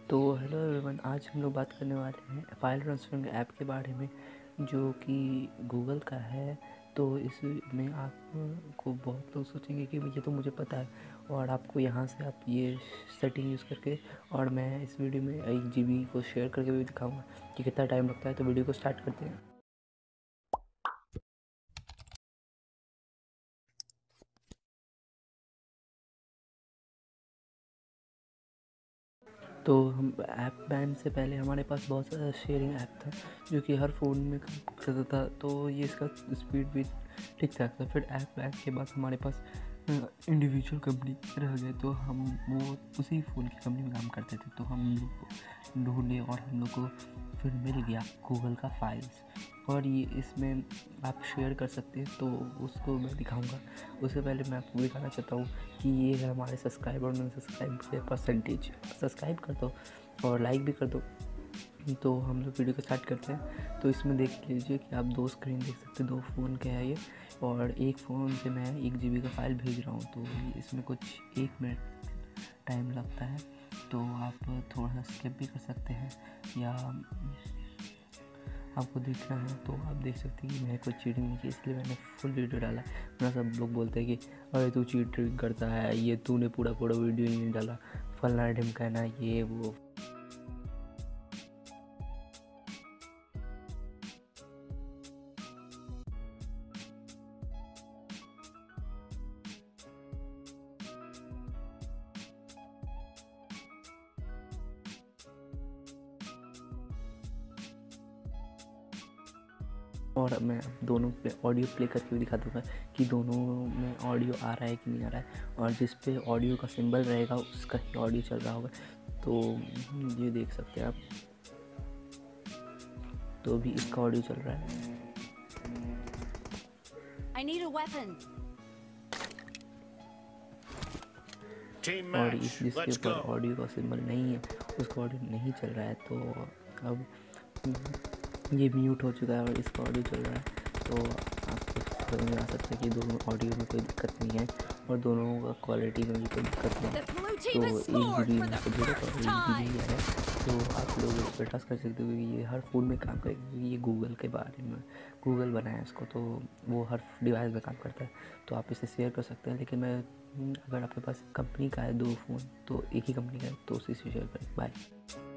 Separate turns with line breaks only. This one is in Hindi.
तो हेलो एवरीवन, आज हम लोग बात करने वाले हैं फाइल ट्रांसफरिंग ऐप के बारे में, जो कि गूगल का है। तो इसमें आपको बहुत लोग सोचेंगे कि ये तो मुझे पता है, और आपको यहाँ से आप ये सेटिंग यूज़ करके, और मैं इस वीडियो में 1 GB को शेयर करके भी दिखाऊंगा कि कितना टाइम लगता है। तो वीडियो को स्टार्ट करते हैं। तो हम ऐप बैन से पहले हमारे पास बहुत सारा शेयरिंग ऐप था जो कि हर फ़ोन में काम करता था, तो ये इसका स्पीड भी ठीक ठाक था। फिर ऐप बैन के बाद हमारे पास इंडिविजुअल कंपनी रह गए, तो हम वो उसी फ़ोन की कंपनी में काम करते थे। तो हम लोग ढूंढे और हम लोग को फिर मिल गया गूगल का फाइल्स, और ये इसमें आप शेयर कर सकते हैं। तो उसको मैं दिखाऊंगा। उससे पहले मैं आपको दिखाना चाहता हूँ कि ये है हमारे सब्सक्राइबर और नॉन सब्सक्राइब के परसेंटेज। सब्सक्राइब कर दो और लाइक भी कर दो। तो हम लोग वीडियो को स्टार्ट करते हैं। तो इसमें देख लीजिए कि आप 2 स्क्रीन देख सकते हैं, 2 फ़ोन के है ये, और एक फ़ोन से मैं 1 GB का फ़ाइल भेज रहा हूँ। तो इसमें कुछ 1 मिनट टाइम लगता है, तो आप थोड़ा सा स्किप भी कर सकते हैं, या आपको देखना है तो आप देख सकते हैं कि मैंने कोई चीटिंग नहीं की, इसलिए मैंने फुल वीडियो डाला। वरना सब लोग बोलते हैं कि अरे तू चीटिंग करता है, ये तूने पूरा पूरा वीडियो नहीं डाला, फलना ढिमकाना ये वो। और मैं दोनों पे ऑडियो प्ले करके भी दिखा दूँगा कि दोनों में ऑडियो आ रहा है कि नहीं आ रहा है, और जिस पे ऑडियो का सिंबल रहेगा उसका ही ऑडियो चल रहा होगा। तो ये देख सकते हैं आप, तो भी इसका ऑडियो चल रहा है।
I need a weapon.
और इस जिसके ऊपर ऑडियो का सिंबल नहीं है उसका ऑडियो नहीं चल रहा है। तो अब ये म्यूट हो चुका है और इसका ऑडियो चल रहा है। तो आपको समझ में आ सकता है कि दोनों ऑडियो में कोई दिक्कत नहीं है और दोनों का क्वालिटी में भी कोई दिक्कत नहीं है। तो 1 GB यहाँ पे भेजा था और 1 GB है, तो आप लोग इस पर ट्रस्ट कर सकते हो कि ये हर फ़ोन में काम करेगा, क्योंकि ये गूगल के बारे में, गूगल बनाया है इसको, तो वो हर डिवाइस में काम करता है। तो आप इसे शेयर कर सकते हैं, लेकिन मैं अगर आपके पास कंपनी का है 2 फ़ोन, तो एक ही कंपनी का है तो उसी से शेयर करें। बाय।